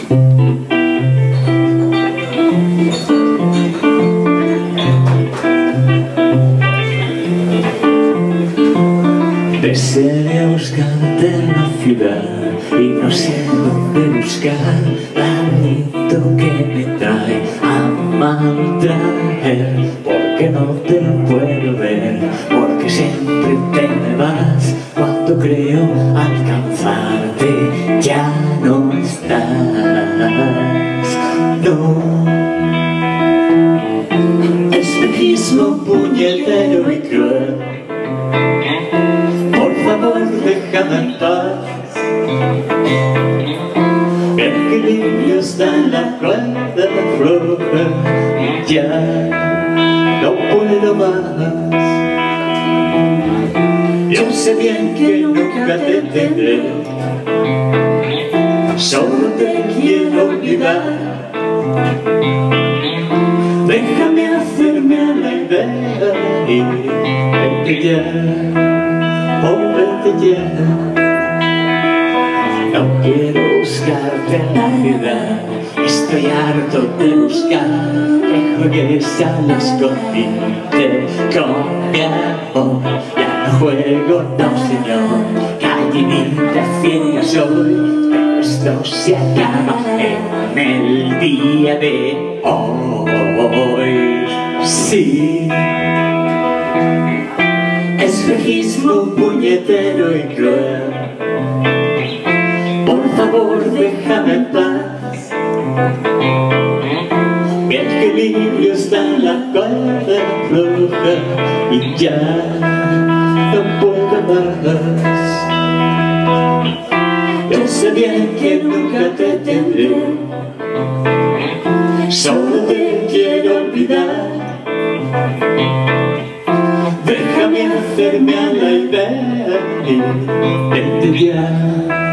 Desearía buscarte en la ciudad y no sé dónde buscar la que me trae a maltraer, porque no te puedo ver, porque siempre te me vas cuando creo alcanzarte, ya no estás, no. Espejismo puñetero y cruel, por favor déjame en paz. El equilibrio está en la cuerda floja, ya no puedo más. Yo sé bien que nunca te tendré, solo te quiero olvidar. Déjame hacerme a la idea y vete ya, oh vete ya. No quiero buscarte en la ciudad, estoy harto de buscar que juegues al escondite con mi amor. Ya no juego, no señor, gallinita ciega soy, pero esto se acaba en el día de hoy. Sí, espejismo puñetero y cruel, por favor déjame en paz. Mi equilibrio está en la cuerda floja y ya no puedo más. Yo sé bien que nunca te tendré, solo te quiero olvidar. Déjame hacerme a la idea y vete ya.